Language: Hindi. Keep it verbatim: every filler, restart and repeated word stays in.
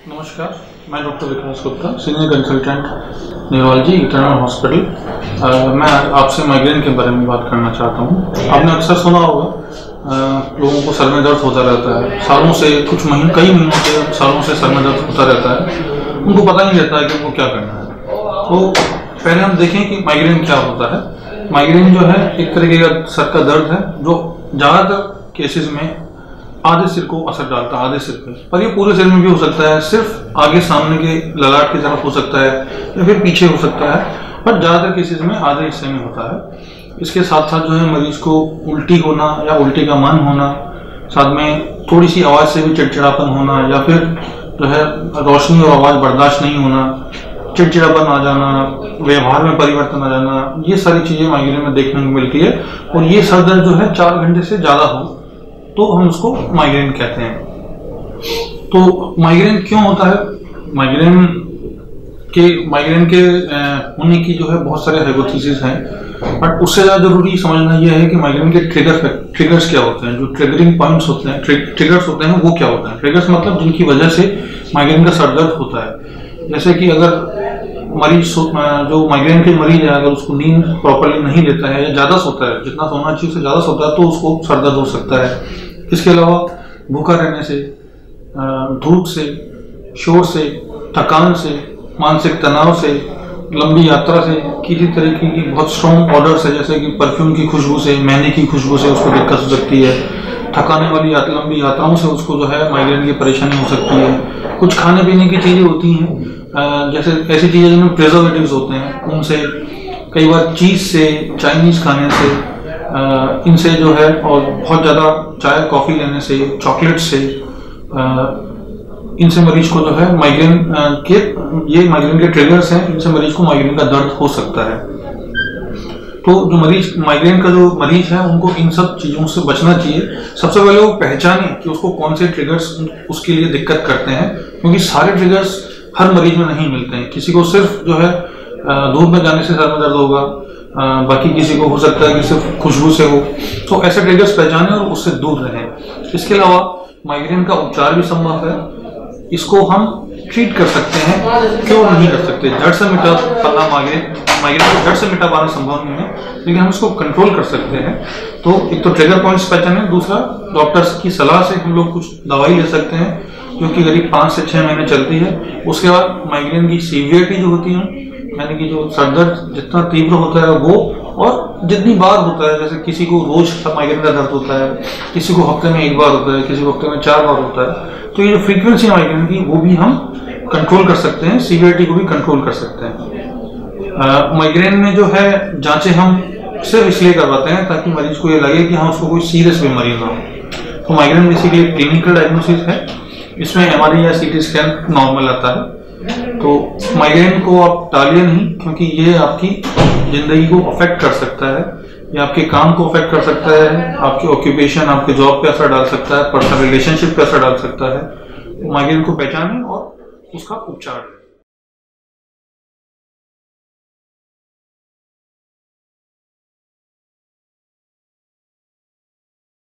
नमस्कार, मैं doctor Vikas Gupta, senior consultant neurology internal hospital. मैं आपसे माइग्रेन के बारे में बात करना चाहता हूँ। आपने अक्सर सुना होगा आ, लोगों को सर में दर्द होता रहता है, सालों से, कुछ महीने कई महीनों से, सालों से सर में दर्द होता रहता है। उनको पता नहीं रहता है कि उनको क्या करना है। तो पहले हम देखें कि माइग्रेन क्या होता है। माइग्रेन जो है एक तरीके का सर का दर्द है जो ज़्यादातर केसेस में आधे सिर को असर डालता है, आधे सिर पे, पर ये पूरे सिर में भी हो सकता है। सिर्फ आगे सामने के ललाट की तरफ हो सकता है या फिर पीछे हो सकता है, पर ज़्यादातर केसेस में आधे हिस्से में होता है। इसके साथ साथ जो है मरीज को उल्टी होना या उल्टी का मन होना, साथ में थोड़ी सी आवाज़ से भी चिड़चिड़ापन होना, या फिर जो है रोशनी और आवाज़ बर्दाश्त नहीं होना, चिड़चिड़ापन आ जाना, व्यवहार में परिवर्तन आ जाना, ये सारी चीज़ें माइग्रेन में देखने को मिलती है। और ये सर दर्द जो है चार घंटे से ज़्यादा हो तो हम उसको माइग्रेन कहते हैं। तो माइग्रेन क्यों होता है? माइग्रेन के माइग्रेन के होने की जो है बहुत सारे हाइपोथेसिस हैं, बट उससे ज़्यादा जरूरी समझना यह है कि माइग्रेन के ट्रिगर ट्रिगर्स क्या होते हैं, जो ट्रिगरिंग पॉइंट्स होते हैं, ट्रिगर्स होते हैं, वो क्या होते हैं। ट्रिगर्स मतलब जिनकी वजह से माइग्रेन का सर दर्द होता है। जैसे कि अगर मरीज जो माइग्रेन के मरीज है, अगर उसको नींद प्रॉपर्ली नहीं लेता है या ज़्यादा सोता है, जितना सोना चाहिए उससे ज़्यादा सोता है, तो उसको सर दर्द हो सकता है। इसके अलावा भूखा रहने से, धूप से, शोर से, थकान से, मानसिक तनाव से, लंबी यात्रा से, किसी तरीके की बहुत स्ट्रॉन्ग ऑर्डर से, जैसे कि परफ्यूम की खुशबू से, मेहंदी की खुशबू से उसको दिक्कत हो सकती है। थकाने वाली यात्रा, लंबी यात्राओं से उसको जो है माइग्रेन की परेशानी हो सकती है। कुछ खाने पीने की चीज़ें होती हैं, जैसे ऐसी चीज़ें जिनमें प्रिजर्वेटिव्स होते हैं, उनसे, कई बार चीज़ से, चाइनीज़ खाने से, इनसे जो है, और बहुत ज़्यादा चाय कॉफ़ी लेने से, चॉकलेट से, इनसे मरीज को जो है माइग्रेन के, ये माइग्रेन के ट्रिगर्स हैं, इनसे मरीज को माइग्रेन का दर्द हो सकता है। तो जो मरीज माइग्रेन का जो मरीज है उनको इन सब चीज़ों से बचना चाहिए। सबसे पहले वो पहचाने कि उसको कौन से ट्रिगर्स उसके लिए दिक्कत करते हैं, क्योंकि सारे ट्रिगर्स हर मरीज में नहीं मिलते हैं। किसी को सिर्फ जो है धूप में जाने से सर में दर्द होगा, बाकी किसी को हो सकता है कि सिर्फ खुशबू से हो। तो ऐसे ट्रिगर्स पहचाने और उससे दूर रहें। इसके अलावा माइग्रेन का उपचार भी संभव है। इसको हम ट्रीट कर सकते हैं, क्यों नहीं कर सकते। जड़ से मिटा पाना माइग्रेन माइग्रेन को जड़ से मिटा पाना संभव नहीं है, लेकिन हम इसको कंट्रोल कर सकते हैं। तो एक तो ट्रिगर पॉइंट्स पहचाने, दूसरा डॉक्टर्स की सलाह से हम लोग कुछ दवाई ले सकते हैं जो कि करीब पाँच से छः महीने चलती है। उसके बाद माइग्रेन की सीवियरिटी जो होती है, यानी कि जो सर दर्द जितना तीव्र होता है वो, और जितनी बार होता है, जैसे किसी को रोज माइग्रेन का दर्द होता है, किसी को हफ्ते में एक बार होता है, किसी को हफ्ते में चार बार होता है, तो ये जो फ्रीक्वेंसी है माइग्रेन की वो भी हम कंट्रोल कर सकते हैं, सीवियरिटी को भी कंट्रोल कर सकते हैं। माइग्रेन में जो है जांचें हम सिर्फ इसलिए करवाते हैं ताकि मरीज को ये लगे कि हाँ उसको कोई सीरियस बीमारी ना हो। तो माइग्रेन बेसिकली क्लिनिकल डायग्नोसिस है, इसमें एम आर आई या सी टी स्कैन नॉर्मल आता है। तो माइग्रेन को आप टालिए नहीं, क्योंकि ये आपकी जिंदगी को अफेक्ट कर सकता है, ये आपके काम को अफेक्ट कर सकता है, आपके ऑक्यूपेशन, आपके जॉब पे असर डाल सकता है, पर्सनल रिलेशनशिप पे असर डाल सकता है। माइग्रेन को पहचानें और उसका उपचार लें।